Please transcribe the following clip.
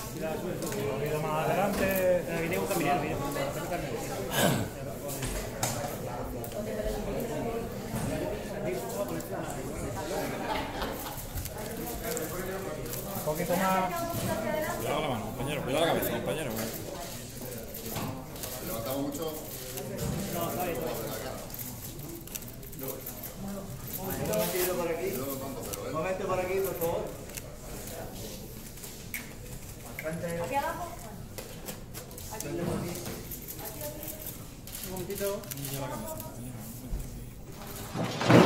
Un poquito más adelante. Aquí tengo un caminero, mira. Un poquito más. Cuidado la mano, compañero. Cuidado la cabeza, compañero. Levantamos mucho. No, está bien. Un momentito por aquí. Un momento por aquí, por favor. ¿Aquí abajo? Aquí. Un momentito. Cuidado la cabeza, compañero.